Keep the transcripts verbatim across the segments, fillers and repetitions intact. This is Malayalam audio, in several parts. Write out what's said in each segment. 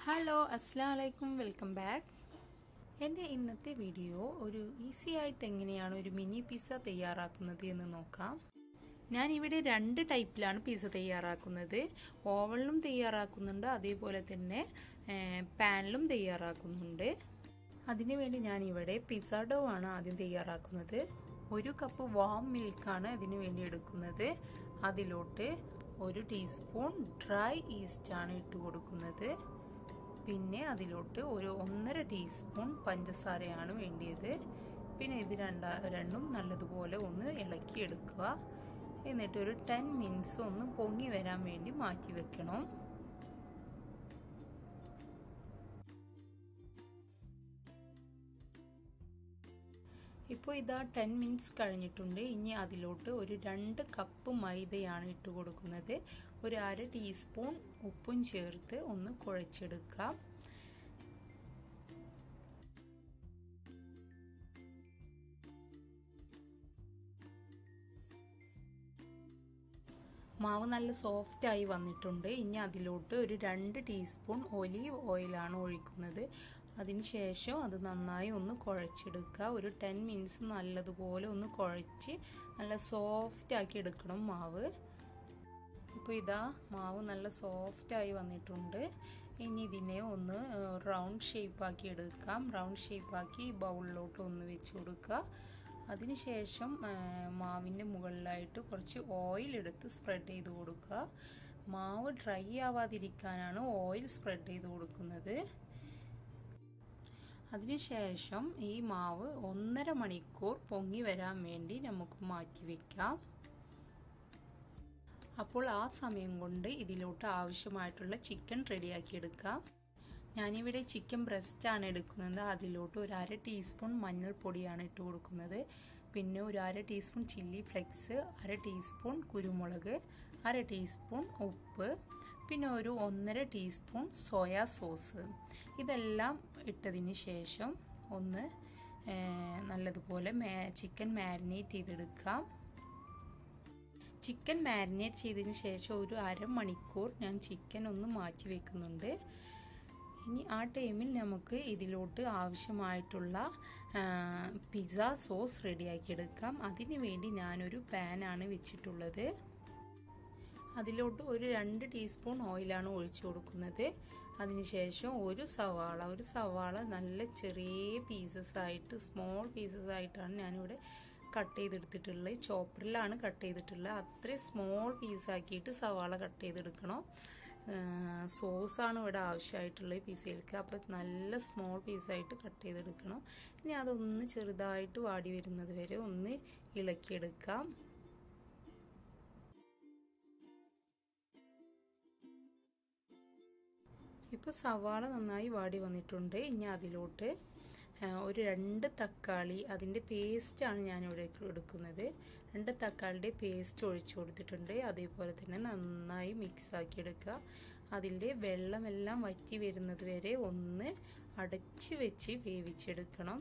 ഹലോ അസ്സലാമു അലൈക്കും വെൽക്കം ബാക്ക്. എൻ്റെ ഇന്നത്തെ വീഡിയോ ഒരു ഈസി ആയിട്ട് എങ്ങനെയാണ് ഒരു മിനി പിസ്സ തയ്യാറാക്കുന്നത് എന്ന് നോക്കാം. ഞാനിവിടെ രണ്ട് ടൈപ്പിലാണ് പിസ്സ തയ്യാറാക്കുന്നത്. ഓവനിലും തയ്യാറാക്കുന്നുണ്ട്, അതേപോലെ തന്നെ പാനിലും തയ്യാറാക്കുന്നുണ്ട്. അതിനുവേണ്ടി ഞാനിവിടെ പിസ്സ ഡോ ആണ് ആദ്യം തയ്യാറാക്കുന്നത്. ഒരു കപ്പ് വാം മിൽക്കാണ് അതിനു വേണ്ടി എടുക്കുന്നത്. അതിലോട്ട് ഒരു ടീസ്പൂൺ ഡ്രൈ ഈസ്റ്റ് ആണ് ഇട്ട് കൊടുക്കുന്നത്. പിന്നെ അതിലോട്ട് ഒരു ഒന്നര ടീസ്പൂൺ പഞ്ചസാരയാണ് വേണ്ടിയത്. പിന്നെ ഇത് രണ്ടാ രണ്ടും നല്ലതുപോലെ ഒന്ന് ഇളക്കിയെടുക്കുക. എന്നിട്ട് ഒരു ടെൻ മിനിറ്റ്സ് ഒന്ന് പൊങ്ങി വരാൻ വേണ്ടി മാറ്റി വെക്കണം. ഇപ്പോൾ ഇതാ ടെൻ മിനിറ്റ്സ് കഴിഞ്ഞിട്ടുണ്ട്. ഇനി അതിലോട്ട് ഒരു രണ്ട് കപ്പ് മൈദയാണ് ഇട്ട് കൊടുക്കുന്നത്. ഒരു അര ടീസ്പൂൺ ഉപ്പും ചേർത്ത് ഒന്ന് കുഴച്ചെടുക്കാം. മാവ് നല്ല സോഫ്റ്റ് ആയി വന്നിട്ടുണ്ട്. ഇനി അതിലോട്ട് ഒരു രണ്ട് ടീസ്പൂൺ ഒലീവ് ഓയിലാണ് ഒഴിക്കുന്നത്. അതിനുശേഷം അത് നന്നായി ഒന്ന് കുഴച്ചെടുക്കുക. ഒരു ടെൻ മിനിറ്റ്സ് നല്ലതുപോലെ ഒന്ന് കുഴച്ച് നല്ല സോഫ്റ്റ് ആക്കി എടുക്കണം മാവ്. ഇപ്പോൾ ഇതാ മാവ് നല്ല സോഫ്റ്റ് ആയി വന്നിട്ടുണ്ട്. ഇനി ഇതിനെ ഒന്ന് റൗണ്ട് ഷേപ്പാക്കി എടുക്കാം. റൗണ്ട് ഷേപ്പാക്കി ബൗളിലോട്ട് ഒന്ന് വെച്ച് കൊടുക്കുക. അതിനുശേഷം മാവിൻ്റെ മുകളിലായിട്ട് കുറച്ച് ഓയിൽ എടുത്ത് സ്പ്രെഡ് ചെയ്ത് കൊടുക്കുക. മാവ് ഡ്രൈ ആവാതിരിക്കാനാണ് ഓയിൽ സ്പ്രെഡ് ചെയ്ത് കൊടുക്കുന്നത്. അതിനുശേഷം ഈ മാവ് ഒന്നര മണിക്കൂർ പൊങ്ങി വരാൻ വേണ്ടി നമുക്ക് മാറ്റി വെക്കാം. അപ്പോൾ ആ സമയം കൊണ്ട് ഇതിലോട്ട് ആവശ്യമായിട്ടുള്ള ചിക്കൻ റെഡിയാക്കി എടുക്കാം. ഞാനിവിടെ ചിക്കൻ ബ്രസ്റ്റ് ആണ് എടുക്കുന്നത്. അതിലോട്ട് ഒരു അര ടീസ്പൂൺ മഞ്ഞൾപ്പൊടിയാണ് ഇട്ട് കൊടുക്കുന്നത്. പിന്നെ ഒരു അര ടീസ്പൂൺ ചില്ലി ഫ്ലെക്സ്, അര ടീസ്പൂൺ കുരുമുളക്, അര ടീസ്പൂൺ ഉപ്പ്, പിന്നെ ഒരു ഒന്നര ടീസ്പൂൺ സോയാ സോസ്. ഇതെല്ലാം ഇട്ടതിന് ശേഷം ഒന്ന് നല്ലതുപോലെ ചിക്കൻ മാരിനേറ്റ് ചെയ്തെടുക്കാം. ചിക്കൻ മാരിനേറ്റ് ചെയ്തതിന് ശേഷം ഒരു അരമണിക്കൂർ ഞാൻ ചിക്കൻ ഒന്ന് മാറ്റി വെക്കുന്നുണ്ട്. ഇനി ആ ടൈമിൽ നമുക്ക് ഇതിലോട്ട് ആവശ്യമായിട്ടുള്ള പിസ്സ സോസ് റെഡിയാക്കി എടുക്കാം. അതിനു വേണ്ടി ഞാനൊരു പാനാണ് വെച്ചിട്ടുള്ളത്. അതിലോട്ട് ഒരു രണ്ട് ടീസ്പൂൺ ഓയിലാണ് ഒഴിച്ചു കൊടുക്കുന്നത്. അതിനുശേഷം ഒരു സവാള ഒരു സവാള നല്ല ചെറിയ പീസസ് ആയിട്ട് സ്മോൾ പീസസ് ആയിട്ടാണ് ഞാനിവിടെ കട്ട് ചെയ്തെടുത്തിട്ടുള്ളത്. ചോപ്പറിലാണ് കട്ട് ചെയ്തിട്ടുള്ളത്. അത്രയും സ്മോൾ പീസാക്കിയിട്ട് സവാള കട്ട് ചെയ്തെടുക്കണം. സോസാണ് ഇവിടെ ആവശ്യമായിട്ടുള്ളത് പിസ്സയിലേക്ക്. അപ്പോൾ നല്ല സ്മോൾ പീസായിട്ട് കട്ട് ചെയ്തെടുക്കണം. ഇനി അതൊന്ന് ചെറുതായിട്ട് വാടി വരുന്നത് വരെ ഒന്ന് ഇളക്കിയെടുക്കാം. ഇപ്പോൾ സവാള നന്നായി വാടി വന്നിട്ടുണ്ട്. ഇനി അതിലോട്ട് ഒരു രണ്ട് തക്കാളി അതിൻ്റെ പേസ്റ്റാണ് ഞാനിവിടെ എടുക്കുന്നത്. രണ്ട് തക്കാളിയുടെ പേസ്റ്റ് ഒഴിച്ചു കൊടുത്തിട്ടുണ്ട്. അതേപോലെ തന്നെ നന്നായി മിക്സ് ആക്കി എടുക്കുക. അതിൻ്റെ വെള്ളമെല്ലാം വറ്റി വരുന്നത് വരെ ഒന്ന് അടച്ച് വെച്ച് വേവിച്ചെടുക്കണം.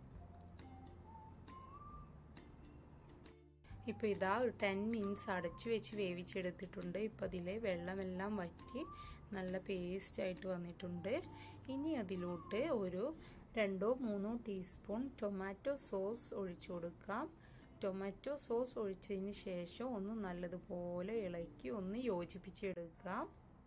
ഇപ്പോൾ ഇതാ ഒരു ടെൻ മിനിറ്റ്സ് അടച്ചു വെച്ച് വേവിച്ചെടുത്തിട്ടുണ്ട്. ഇപ്പോൾ അതിലെ വെള്ളമെല്ലാം വറ്റി നല്ല പേസ്റ്റായിട്ട് വന്നിട്ടുണ്ട്. ഇനി അതിലോട്ട് ഒരു രണ്ടോ മൂന്നോ ടീസ്പൂൺ ടൊമാറ്റോ സോസ് ഒഴിച്ചു കൊടുക്കാം. ടൊമാറ്റോ സോസ് ഒഴിച്ചതിന് ശേഷം ഒന്ന് നല്ലതുപോലെ ഇളക്കി ഒന്ന് യോജിപ്പിച്ചെടുക്കാം.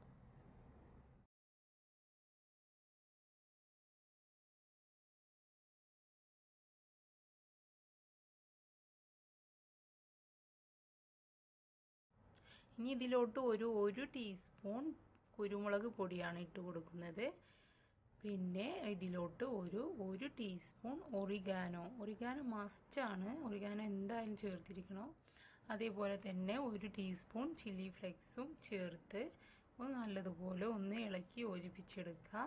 ഇനി ഇതിലോട്ട് ഒരു ഒരു ടീസ്പൂൺ കുരുമുളക് പൊടിയാണ് ഇട്ട് കൊടുക്കുന്നത്. പിന്നെ ഇതിലോട്ട് ഒരു ഒരു ടീസ്പൂൺ ഒറിഗാനോ ഒറിഗാനോ മസ്റ്റാണ്. ഒറിഗാനോ എന്തായാലും ചേർത്തിരിക്കണം. അതേപോലെ തന്നെ ഒരു ടീസ്പൂൺ ചില്ലി ഫ്ലെക്സും ചേർത്ത് ഒന്ന് നല്ലതുപോലെ ഒന്ന് ഇളക്കി യോജിപ്പിച്ചെടുക്കാം.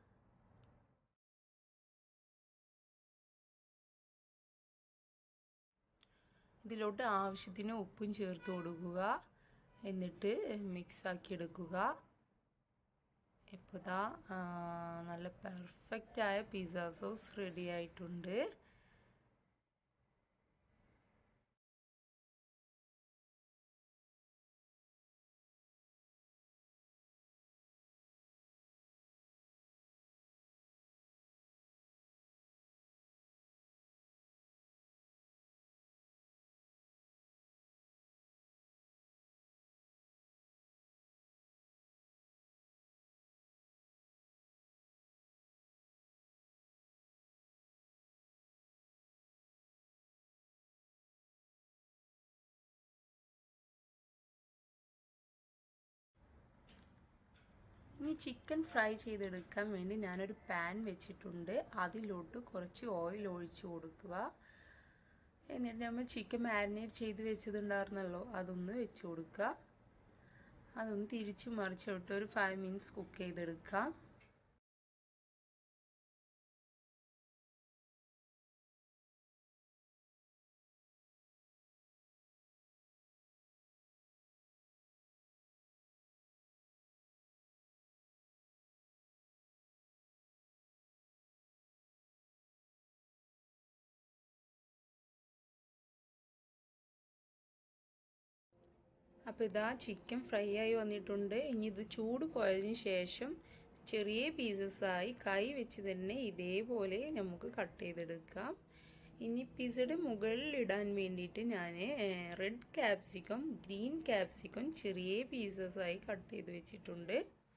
ഇതിലോട്ട് ആവശ്യത്തിന് ഉപ്പും ചേർത്ത് കൊടുക്കുക. എന്നിട്ട് മിക്സ് ആക്കി എടുക്കുക. ഇപ്പോൾ ദാ നല്ല പെർഫെക്റ്റ് ആയ പിസ്സ സോസ് റെഡി ആയിട്ടുണ്ട്. ഇനി ചിക്കൻ ഫ്രൈ ചെയ്തെടുക്കാൻ വേണ്ടി ഞാനൊരു പാൻ വെച്ചിട്ടുണ്ട്. അതിലോട്ട് കുറച്ച് ഓയിൽ ഒഴിച്ചു കൊടുക്കുക. എന്നിട്ട് നമ്മൾ ചിക്കൻ മാരിനേറ്റ് ചെയ്ത് വെച്ചതുണ്ടായിരുന്നല്ലോ, അതൊന്ന് വെച്ച് കൊടുക്കുക. അതൊന്ന് തിരിച്ച് മറിച്ചിട്ട് ഒരു ഫൈവ് മിനിറ്റ്സ് കുക്ക് ചെയ്തെടുക്കാം. അപ്പോൾ ഇതാ ചിക്കൻ ഫ്രൈ ആയി വന്നിട്ടുണ്ട്. ഇനി ഇത് ചൂട് പോയതിന് ശേഷം ചെറിയ പീസസായി കൈ വെച്ച് തന്നെ ഇതേപോലെ നമുക്ക് കട്ട് ചെയ്തെടുക്കാം. ഇനി പിസയുടെ മുകളിൽ ഇടാൻ വേണ്ടിയിട്ട് ഞാൻ റെഡ് ക്യാപ്സിക്കം, ഗ്രീൻ ക്യാപ്സിക്കം ചെറിയ പീസസായി കട്ട് ചെയ്ത് വെച്ചിട്ടുണ്ട്.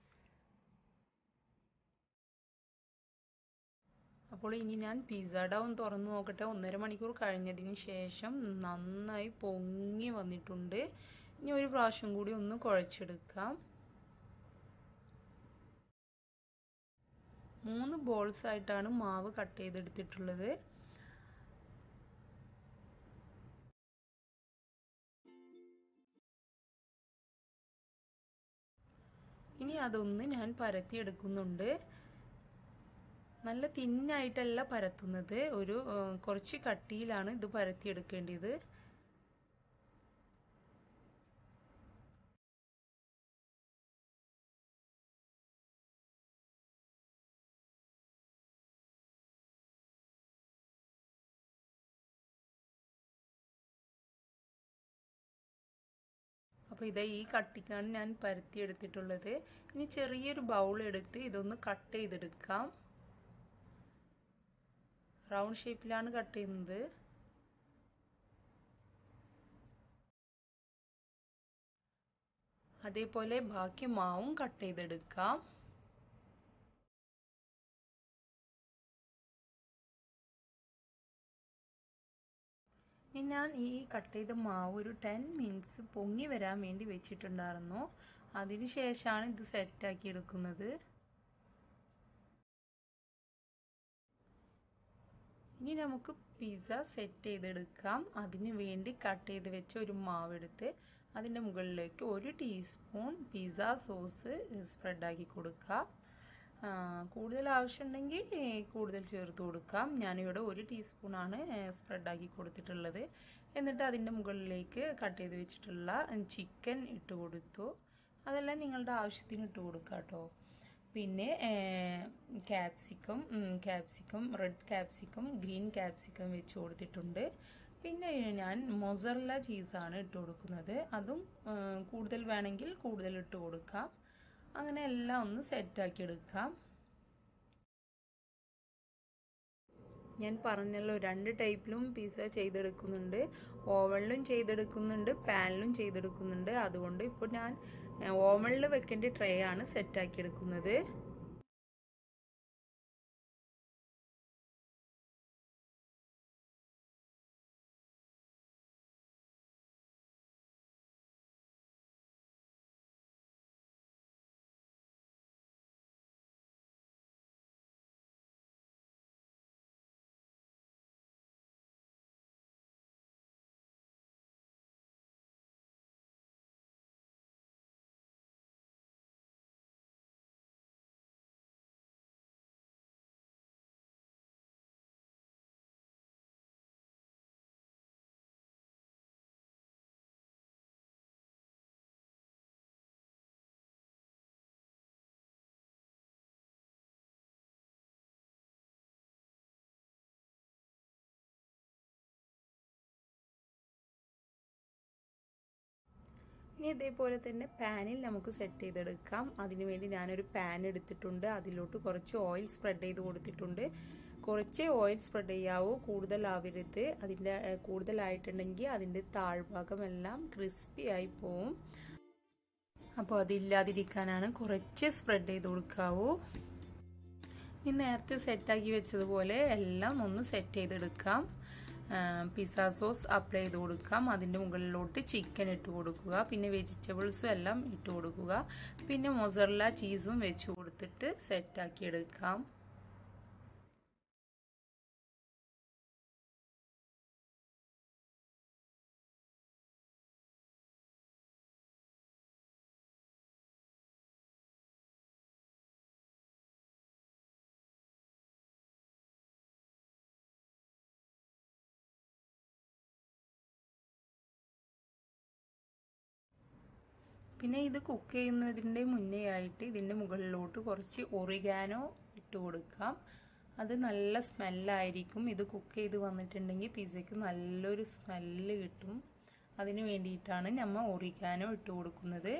അപ്പോൾ ഇനി ഞാൻ പിസ്സ ഡോ ഒന്ന് തുറന്ന് നോക്കട്ടെ. ഒന്നര മണിക്കൂർ കഴിഞ്ഞതിന് ശേഷം നന്നായി പൊങ്ങി വന്നിട്ടുണ്ട്. ഇനി ഒരു പ്രാവശ്യം കൂടി ഒന്ന് കുഴച്ചെടുക്കാം. മൂന്ന് ബോൾസ് ആയിട്ടാണ് മാവ് കട്ട് ചെയ്തെടുത്തിട്ടുള്ളത്. ഇനി അതൊന്ന് ഞാൻ പരത്തിയെടുക്കുന്നുണ്ട്. നല്ല തിന്നായിട്ടല്ല പരത്തുന്നത്, ഒരു കുറച്ച് കട്ടിയിലാണ് ഇത് പരത്തിയെടുക്കേണ്ടത്. അപ്പോൾ ഇതാ ഈ കട്ടിക്കാണ് ഞാൻ പരത്തിയെടുത്തിട്ടുള്ളത്. ഇനി ചെറിയൊരു ബൗൾ എടുത്ത് ഇതൊന്ന് കട്ട് ചെയ്തെടുക്കാം. റൗണ്ട് ഷേപ്പിലാണ് കട്ട് ചെയ്യുന്നത്. അതേപോലെ ബാക്കി മാവും കട്ട് ചെയ്തെടുക്കാം. ഇനി ഞാൻ ഈ കട്ട് ചെയ്ത മാവ് ഒരു ടെൻ മിനിറ്റ്സ് പൊങ്ങി വരാൻ വേണ്ടി വെച്ചിട്ടുണ്ടായിരുന്നു. അതിന് ശേഷമാണ് ഇത് സെറ്റാക്കി എടുക്കുന്നത്. ഇനി നമുക്ക് പിസ്സ സെറ്റ് ചെയ്തെടുക്കാം. അതിന് വേണ്ടി കട്ട് ചെയ്ത് വെച്ച ഒരു മാവ് എടുത്ത് അതിൻ്റെ മുകളിലേക്ക് ഒരു ടീസ്പൂൺ പിസ്സ സോസ് സ്പ്രെഡാക്കി കൊടുക്കുക. കൂടുതൽ ആവശ്യമുണ്ടെങ്കിൽ കൂടുതൽ ചേർത്ത് കൊടുക്കാം. ഞാനിവിടെ ഒരു ടീസ്പൂണാണ് സ്പ്രെഡാക്കി കൊടുത്തിട്ടുള്ളത്. എന്നിട്ട് അതിൻ്റെ മുകളിലേക്ക് കട്ട് ചെയ്ത് വെച്ചിട്ടുള്ള ചിക്കൻ ഇട്ട് കൊടുത്തു. അതെല്ലാം നിങ്ങളുടെ ആവശ്യത്തിന് ഇട്ട് കൊടുക്കുക കേട്ടോ. പിന്നെ capsicum capsicum red capsicum, green capsicum വെച്ച് കൊടുത്തിട്ടുണ്ട്. പിന്നെ ഞാൻ മൊസറല്ല ചീസാണ് ഇട്ട് കൊടുക്കുന്നത്. അതും കൂടുതൽ വേണമെങ്കിൽ കൂടുതൽ ഇട്ട് കൊടുക്കാം. അങ്ങനെ എല്ലാം ഒന്ന് സെറ്റാക്കി എടുക്കാം. ഞാൻ പറഞ്ഞല്ലോ, രണ്ട് ടൈപ്പിലും പിസ്സ ചെയ്തെടുക്കുന്നുണ്ട്. ഓവനിലും ചെയ്തെടുക്കുന്നുണ്ട്, പാനിലും ചെയ്തെടുക്കുന്നുണ്ട്. അതുകൊണ്ട് ഇപ്പോൾ ഞാൻ ഓവനിൽ വെക്കേണ്ട ട്രേ ആണ് സെറ്റാക്കി എടുക്കുന്നത്. ഇനി ഇതേപോലെ തന്നെ പാനിൽ നമുക്ക് സെറ്റ് ചെയ്തെടുക്കാം. അതിനുവേണ്ടി ഞാനൊരു പാൻ എടുത്തിട്ടുണ്ട്. അതിലോട്ട് കുറച്ച് ഓയിൽ സ്പ്രെഡ് ചെയ്ത് കൊടുത്തിട്ടുണ്ട്. കുറച്ച് ഓയിൽ സ്പ്രെഡ് ചെയ്യാവൂ, കൂടുതലാവരുത്. അതിൻ്റെ കൂടുതലായിട്ടുണ്ടെങ്കിൽ അതിൻ്റെ താഴ്ഭാഗമെല്ലാം ക്രിസ്പി ആയി പോവും. അപ്പോൾ അതില്ലാതിരിക്കാനാണ് കുറച്ച് സ്പ്രെഡ് ചെയ്ത് കൊടുക്കാവൂ. ഇനി നേരത്തെ സെറ്റാക്കി വെച്ചതുപോലെ എല്ലാം ഒന്ന് സെറ്റ് ചെയ്തെടുക്കാം. പിസ്സ സോസ് അപ്ലൈ ചെയ്ത് കൊടുക്കാം. അതിൻ്റെ മുകളിലോട്ട് ചിക്കൻ ഇട്ട് കൊടുക്കുക. പിന്നെ വെജിറ്റബിൾസും എല്ലാം ഇട്ട് കൊടുക്കുക. പിന്നെ മൊസറല്ല ചീസും വെച്ച് കൊടുത്തിട്ട് സെറ്റാക്കി എടുക്കാം. പിന്നെ ഇത് കുക്ക് ചെയ്യുന്നതിൻ്റെ മുന്നേ ആയിട്ട് ഇതിൻ്റെ മുകളിലോട്ട് കുറച്ച് ഒറിഗാനോ ഇട്ട് കൊടുക്കാം. അത് നല്ല സ്മെല്ലായിരിക്കും. ഇത് കുക്ക് ചെയ്ത് വന്നിട്ടുണ്ടെങ്കിൽ പിസ്സയ്ക്ക് നല്ലൊരു സ്മെല്ല് കിട്ടും. അതിന് വേണ്ടിയിട്ടാണ് നമ്മൾ ഒറിഗാനോ ഇട്ട് കൊടുക്കുന്നത്.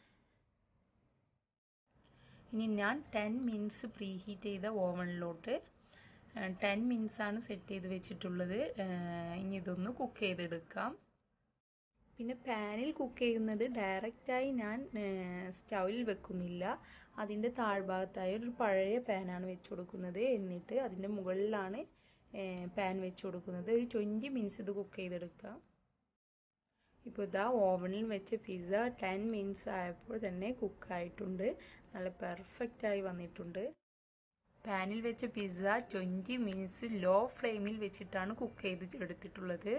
ഇനി ഞാൻ ടെൻ മിനിറ്റ്സ് പ്രീ ഹീറ്റ് ചെയ്ത ഓവനിലോട്ട് ടെൻ മിനിറ്റ്സ് ആണ് സെറ്റ് ചെയ്ത് വെച്ചിട്ടുള്ളത്. ഇനി ഇതൊന്ന് കുക്ക് ചെയ്തെടുക്കാം. പിന്നെ പാനിൽ കുക്ക് ചെയ്യുന്നത് ഡയറക്റ്റായി ഞാൻ സ്റ്റൗവിൽ വെക്കുന്നില്ല. അതിൻ്റെ താഴ്ഭാഗത്തായി ഒരു പഴയ പാനാണ് വെച്ച് കൊടുക്കുന്നത്. എന്നിട്ട് അതിൻ്റെ മുകളിലാണ് പാൻ വെച്ച് കൊടുക്കുന്നത്. ഒരു ട്വൻറ്റി മിനിറ്റ്സ് ഇത് കുക്ക് ചെയ്തെടുക്കാം. ഇപ്പോൾ ഇതാ ഓവനിൽ വെച്ച പിസ്സ ടെൻ മിനിറ്റ്സ് ആയപ്പോൾ തന്നെ കുക്കായിട്ടുണ്ട്. നല്ല പെർഫെക്റ്റായി വന്നിട്ടുണ്ട്. പാനിൽ വെച്ച പിസ്സ ട്വൻറ്റി മിനിറ്റ്സ് ലോ ഫ്ലെയിമിൽ വെച്ചിട്ടാണ് കുക്ക് ചെയ്ത് എടുത്തിട്ടുള്ളത്.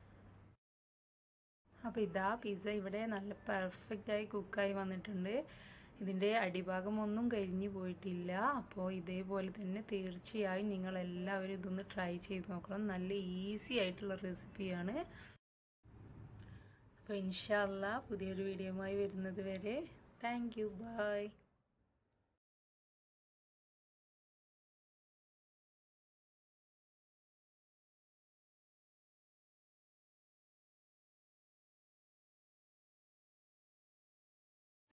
അപ്പോൾ ഇതാ പിസ്സ ഇവിടെ നല്ല പെർഫെക്റ്റായി കുക്കായി വന്നിട്ടുണ്ട്. ഇതിൻ്റെ അടിഭാഗം ഒന്നും കരിഞ്ഞു പോയിട്ടില്ല. അപ്പോൾ ഇതേപോലെ തന്നെ തീർച്ചയായും നിങ്ങളെല്ലാവരും ഇതൊന്ന് ട്രൈ ചെയ്ത് നോക്കണം. നല്ല ഈസി ആയിട്ടുള്ള റെസിപ്പിയാണ്. അപ്പോൾ ഇൻഷാ അല്ലാഹ് പുതിയൊരു വീഡിയോയുമായി വരുന്നത് വരെ താങ്ക് യു, ബൈ.